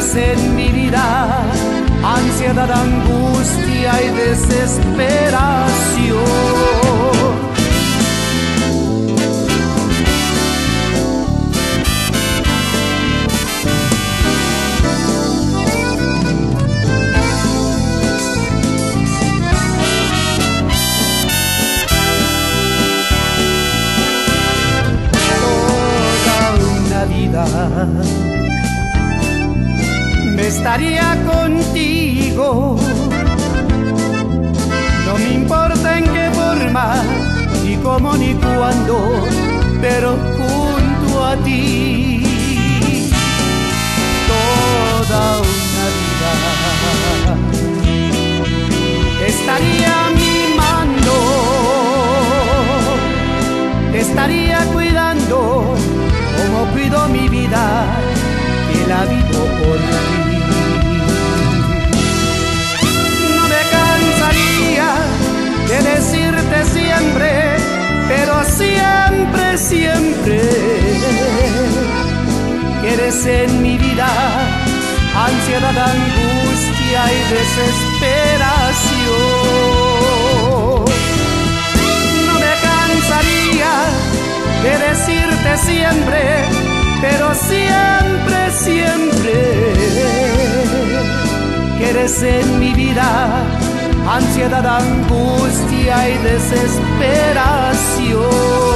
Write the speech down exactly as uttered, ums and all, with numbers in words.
quieres en mi vida, ansiedad, angustia y desesperación. Me estaría contigo, no me importa en qué forma, ni cómo ni cuándo, pero junto a ti toda una vida estaría mimando, te estaría cuidando como cuido mi vida, que la vivo por ti. No me cansaría de decirte siempre, pero siempre, siempre, que eres en mi vida ansiedad, angustia y desesperación. No me cansaría de decirte siempre, pero siempre, siempre, que eres en mi vida ansiedad, angustia y desesperación.